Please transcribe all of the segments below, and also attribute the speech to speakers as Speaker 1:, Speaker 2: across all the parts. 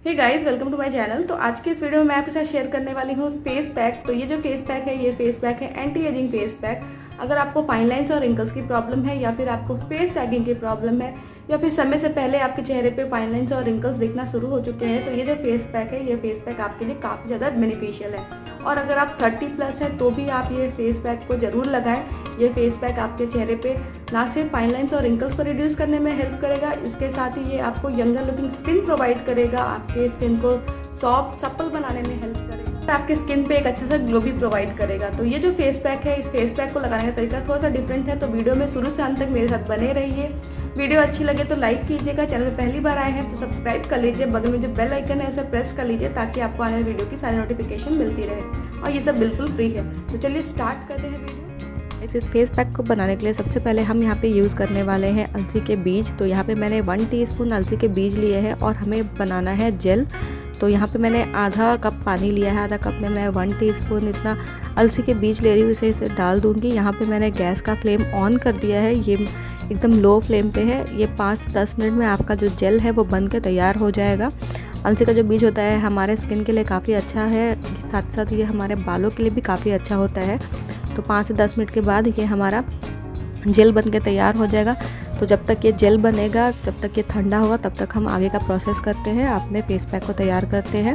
Speaker 1: Hey guys, welcome to my channel. तो आज के इस वीडियो में मैं आपके साथ शेयर करने वाली हूँ फेस पैक। तो ये जो फेस पैक है, ये फेस पैक है एंटी एजिंग फेस पैक। अगर आपको फाइन लाइंस और रिंकल्स की प्रॉब्लम है, या फिर आपको फेस सैगिंग की प्रॉब्लम है, या फिर समय से पहले आपके चेहरे पे फाइन लाइंस और रिंकल्स दिखना शुरू हो चुके हैं, तो ये जो फेस पैक है, ये फेस पैक आपके लिए काफ़ी ज़्यादा बेनिफिशियल है। और अगर आप 30+ हैं तो भी आप ये फेस पैक को ज़रूर लगाएं। ये फेस पैक आपके चेहरे पे ना सिर्फ फाइन लाइंस और रिंकल्स को रिड्यूस करने में हेल्प करेगा, इसके साथ ही ये आपको यंगर लुकिंग स्किन प्रोवाइड करेगा, आपके स्किन को सॉफ्ट सप्पल बनाने में हेल्प करेगा, आपके स्किन पे एक अच्छा सा ग्लो भी प्रोवाइड करेगा। तो ये जो फेस पैक है, इस फेस पैक को लगाने का तरीका थोड़ा सा डिफरेंट है, तो वीडियो में शुरू से अंत तक मेरे साथ बने रहिए। वीडियो अच्छी लगे तो लाइक कीजिएगा, चैनल में पहली बार आए हैं तो सब्सक्राइब कर लीजिए, बगल में जो बेल आइकन है उसे प्रेस कर लीजिए ताकि आपको आने वाली वीडियो की सारी नोटिफिकेशन मिलती रहे, और ये सब बिल्कुल फ्री है। तो चलिए स्टार्ट करते हैं वीडियो।
Speaker 2: इस फेस पैक को बनाने के लिए सबसे पहले हम यहाँ पे यूज़ करने वाले हैं अलसी के बीज। तो यहाँ पे मैंने 1 टीस्पून अलसी के बीज लिए हैं और हमें बनाना है जेल। तो यहाँ पे मैंने आधा कप पानी लिया है, आधा कप में मैं 1 टीस्पून इतना अलसी के बीज ले रही हूँ, इसे डाल दूँगी। यहाँ पे मैंने गैस का फ्लेम ऑन कर दिया है, ये एकदम लो फ्लेम पे है। ये 5 से 10 मिनट में आपका जो जेल है वो बन के तैयार हो जाएगा। अलसी का जो बीज होता है हमारे स्किन के लिए काफ़ी अच्छा है, साथ साथ ये हमारे बालों के लिए भी काफ़ी अच्छा होता है। तो 5 से 10 मिनट के बाद ये हमारा जेल बन के तैयार हो जाएगा। तो जब तक ये जेल बनेगा, जब तक ये ठंडा होगा, तब तक हम आगे का प्रोसेस करते हैं, अपने फेस पैक को तैयार करते हैं।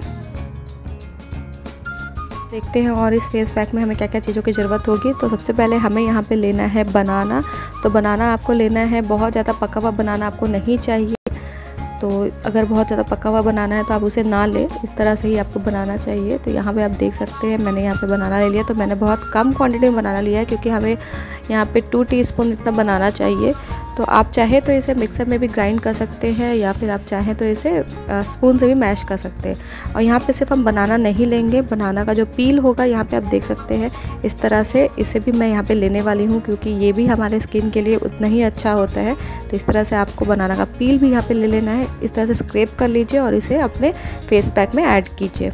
Speaker 2: देखते हैं और इस फेस पैक में हमें क्या क्या चीज़ों की ज़रूरत होगी। तो सबसे पहले हमें यहाँ पे लेना है बनाना। तो बनाना आपको लेना है, बहुत ज़्यादा पका हुआ बनाना आपको नहीं चाहिए। तो अगर बहुत ज़्यादा पका हुआ बनाना है तो आप उसे ना लें, इस तरह से ही आपको बनाना चाहिए। तो यहाँ पे आप देख सकते हैं मैंने यहाँ पे बनाना ले लिया। तो मैंने बहुत कम क्वांटिटी में बनाना लिया है क्योंकि हमें यहाँ पे 2 टीस्पून इतना बनाना चाहिए। तो आप चाहे तो इसे मिक्सर में भी ग्राइंड कर सकते हैं, या फिर आप चाहें तो इसे स्पून से भी मैश कर सकते हैं। और यहाँ पे सिर्फ हम बनाना नहीं लेंगे, बनाना का जो पील होगा यहाँ पे आप देख सकते हैं इस तरह से, इसे भी मैं यहाँ पे लेने वाली हूँ क्योंकि ये भी हमारे स्किन के लिए उतना ही अच्छा होता है। तो इस तरह से आपको बनाना का पील भी यहाँ पे ले लेना है। इस तरह से स्क्रैप कर लीजिए और इसे अपने फेस पैक में ऐड कीजिए।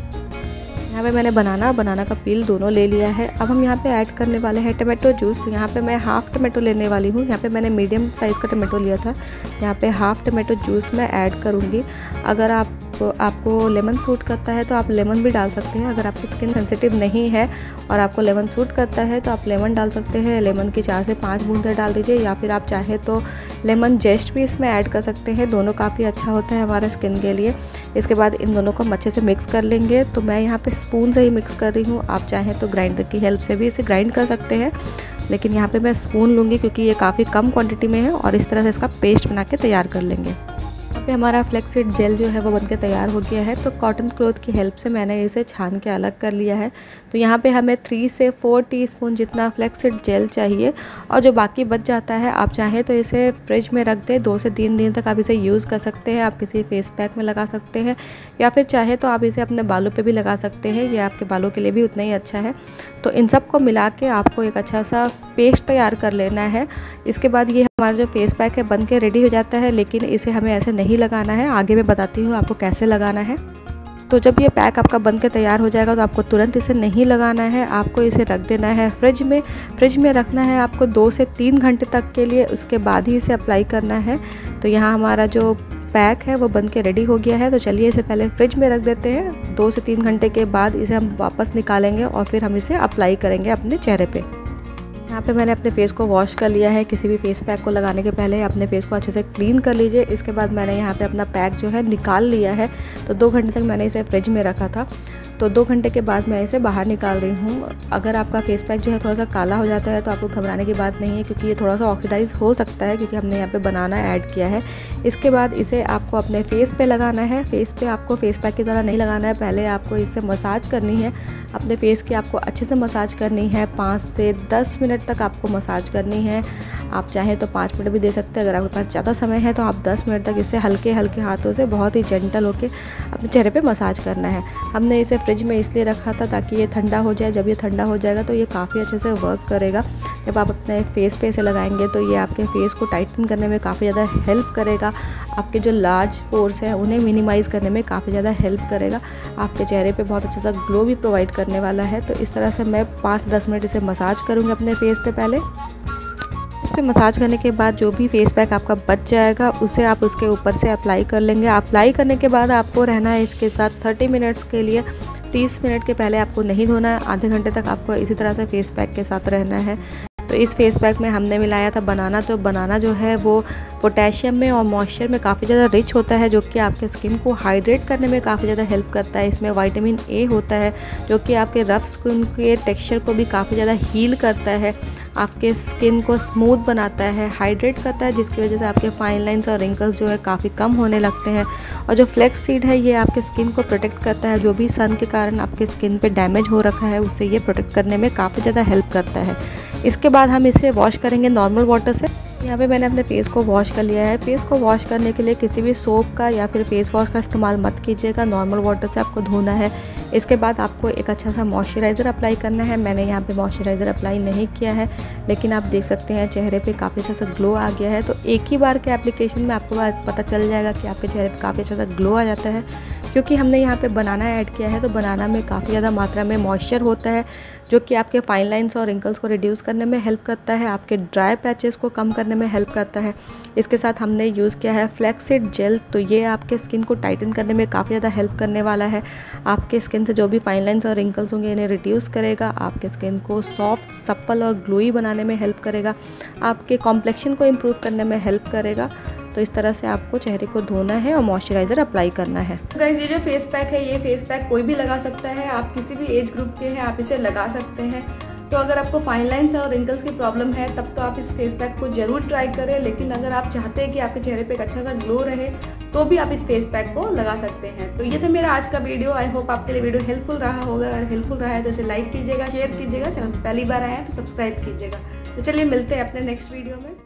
Speaker 2: यहाँ पे मैंने बनाना का पील दोनों ले लिया है। अब हम यहाँ पे ऐड करने वाले हैं टमाटो जूस। तो यहाँ पे मैं हाफ़ टमाटो लेने वाली हूँ। यहाँ पे मैंने मीडियम साइज़ का टमाटो लिया था। यहाँ पे हाफ़ टमाटो जूस मैं ऐड करूँगी। अगर आपको लेमन सूट करता है तो आप लेमन भी डाल सकते हैं। अगर आपकी स्किन सेंसिटिव नहीं है और आपको लेमन सूट करता है तो आप लेमन डाल सकते हैं। लेमन की 4 से 5 बूंदें डाल दीजिए, या फिर आप चाहें तो लेमन जेस्ट भी इसमें ऐड कर सकते हैं। दोनों काफ़ी अच्छा होता है हमारे स्किन के लिए। इसके बाद इन दोनों को हम अच्छे से मिक्स कर लेंगे। तो मैं यहाँ पे स्पून से ही मिक्स कर रही हूँ, आप चाहें तो ग्राइंडर की हेल्प से भी इसे ग्राइंड कर सकते हैं, लेकिन यहाँ पे मैं स्पून लूँगी क्योंकि ये काफ़ी कम क्वांटिटी में है। और इस तरह से इसका पेस्ट बना के तैयार कर लेंगे। यहाँ पे हमारा फ्लेक्सीड जेल जो है वो बनके तैयार हो गया है। तो कॉटन क्लॉथ की हेल्प से मैंने इसे छान के अलग कर लिया है। तो यहाँ पे हमें 3 से 4 टीस्पून जितना फ्लेक्सीड जेल चाहिए, और जो बाकी बच जाता है आप चाहें तो इसे फ्रिज में रख दें। 2 से 3 दिन तक आप इसे यूज़ कर सकते हैं। आप किसी फेस पैक में लगा सकते हैं, या फिर चाहे तो आप इसे अपने बालों पर भी लगा सकते हैं। ये आपके बालों के लिए भी उतना ही अच्छा है। तो इन सब को मिला के आपको एक अच्छा सा पेस्ट तैयार कर लेना है। इसके बाद ये हमारा जो फेस पैक है बन के रेडी हो जाता है, लेकिन इसे हमें ऐसे नहीं लगाना है। आगे मैं बताती हूँ आपको कैसे लगाना है। तो जब ये पैक आपका बन के तैयार हो जाएगा तो आपको तुरंत इसे नहीं लगाना है, आपको इसे रख देना है फ्रिज में। फ्रिज में रखना है आपको 2 से 3 घंटे तक के लिए, उसके बाद ही इसे अप्लाई करना है। तो यहाँ हमारा जो पैक है वो बन के रेडी हो गया है। तो चलिए इसे पहले फ्रिज में रख देते हैं। 2 से 3 घंटे के बाद इसे हम वापस निकालेंगे और फिर हम इसे अप्लाई करेंगे अपने चेहरे पे। यहाँ पे मैंने अपने फेस को वॉश कर लिया है। किसी भी फेस पैक को लगाने के पहले अपने फेस को अच्छे से क्लीन कर लीजिए। इसके बाद मैंने यहाँ पे अपना पैक जो है निकाल लिया है। तो 2 घंटे तक मैंने इसे फ्रिज में रखा था। तो 2 घंटे के बाद मैं इसे बाहर निकाल रही हूँ। अगर आपका फेस पैक जो है थोड़ा सा काला हो जाता है तो आपको घबराने की बात नहीं है, क्योंकि ये थोड़ा सा ऑक्सीडाइज हो सकता है क्योंकि हमने यहाँ पे बनाना ऐड किया है। इसके बाद इसे आपको अपने फेस पे लगाना है। फेस पे आपको फेस पैक की तरह नहीं लगाना है, पहले आपको इससे मसाज करनी है। अपने फेस की आपको अच्छे से मसाज करनी है, 5 से 10 मिनट तक आपको मसाज करनी है। आप चाहें तो 5 मिनट भी दे सकते हैं। अगर आपके पास ज़्यादा समय है तो आप 10 मिनट तक इसे हल्के हल्के हाथों से बहुत ही जेंटल होकर अपने चेहरे पे मसाज करना है। हमने इसे फ्रिज में इसलिए रखा था ताकि ये ठंडा हो जाए। जब ये ठंडा हो जाएगा तो ये काफ़ी अच्छे से वर्क करेगा। जब आप अपने फेस पे इसे लगाएंगे तो ये आपके फेस को टाइटन करने में काफ़ी ज़्यादा हेल्प करेगा। आपके जो लार्ज पोर्स हैं उन्हें मिनिमाइज़ करने में काफ़ी ज़्यादा हेल्प करेगा। आपके चेहरे पे बहुत अच्छा सा ग्लो भी प्रोवाइड करने वाला है। तो इस तरह से मैं 5 से 10 मिनट इसे मसाज करूँगी अपने फेस पे पहले। पे मसाज करने के बाद जो भी फेस पैक आपका बच जाएगा उसे आप उसके ऊपर से अप्लाई कर लेंगे। अप्लाई करने के बाद आपको रहना है इसके साथ 30 मिनट्स के लिए। 30 मिनट के पहले आपको नहीं धोना है। आधे घंटे तक आपको इसी तरह से फेस पैक के साथ रहना है। तो इस फेस पैक में हमने मिलाया था बनाना। तो बनाना जो है वो पोटेशियम में और मॉइस्चर में काफ़ी ज़्यादा रिच होता है, जो कि आपके स्किन को हाइड्रेट करने में काफ़ी ज़्यादा हेल्प करता है। इसमें विटामिन ए होता है जो कि आपके रफ स्किन के टेक्सचर को भी काफ़ी ज़्यादा हील करता है, आपके स्किन को स्मूथ बनाता है, हाइड्रेट करता है, जिसकी वजह से आपके फाइन लाइंस और रिंकल्स जो है काफ़ी कम होने लगते हैं। और जो फ्लैक्स सीड है ये आपके स्किन को प्रोटेक्ट करता है, जो भी सन के कारण आपके स्किन पे डैमेज हो रखा है उससे ये प्रोटेक्ट करने में काफ़ी ज़्यादा हेल्प करता है। इसके बाद हम इसे वॉश करेंगे नॉर्मल वाटर से। यहाँ पे मैंने अपने फेस को वॉश कर लिया है। फेस को वॉश करने के लिए किसी भी सोप का या फिर फेस वॉश का इस्तेमाल मत कीजिएगा, नॉर्मल वाटर से आपको धोना है। इसके बाद आपको एक अच्छा सा मॉइस्चराइज़र अप्लाई करना है। मैंने यहाँ पे मॉइस्चराइज़र अप्लाई नहीं किया है, लेकिन आप देख सकते हैं चेहरे पे काफ़ी अच्छा सा ग्लो आ गया है। तो एक ही बार के एप्लीकेशन में आपको पता चल जाएगा कि आपके चेहरे पे काफ़ी अच्छा सा ग्लो आ जाता है, क्योंकि हमने यहाँ पे बनाना ऐड किया है। तो बनाना में काफ़ी ज़्यादा मात्रा में मॉइस्चर होता है, जो कि आपके फाइन लाइंस और रिंकल्स को रिड्यूस करने में हेल्प करता है, आपके ड्राई पैचेस को कम करने में हेल्प करता है। इसके साथ हमने यूज़ किया है फ्लैक्सीड जेल। तो ये आपके स्किन को टाइटन करने में काफ़ी ज़्यादा हेल्प करने वाला है। आपके स्किन से जो भी फाइन लाइंस और रिंकल्स होंगे इन्हें रिड्यूस करेगा, आपके स्किन को सॉफ्ट, सप्पल और ग्लोई बनाने में हेल्प करेगा, आपके कॉम्प्लेक्शन को इम्प्रूव करने में हेल्प करेगा। तो इस तरह से आपको चेहरे को धोना है और मॉइस्चराइज़र अप्लाई करना है।
Speaker 1: गाइस, ये जो फेस पैक है ये फेस पैक कोई भी लगा सकता है। आप किसी भी एज ग्रुप के हैं आप इसे लगा सकते हैं। तो अगर आपको फाइन लाइंस और रिंकल्स की प्रॉब्लम है तब तो आप इस फेस पैक को जरूर ट्राई करें। लेकिन अगर आप चाहते हैं कि आपके चेहरे पे एक अच्छा सा ग्लो रहे तो भी आप इस फेस पैक को लगा सकते हैं। तो ये था मेरा आज का वीडियो। आई होप आपके लिए वीडियो हेल्पफुल रहा होगा। अगर हेल्पफुल रहा है तो इसे लाइक कीजिएगा, शेयर कीजिएगा, चैनल पर पहली बार आए हैं तो सब्सक्राइब कीजिएगा। तो चलिए मिलते हैं अपने नेक्स्ट वीडियो में।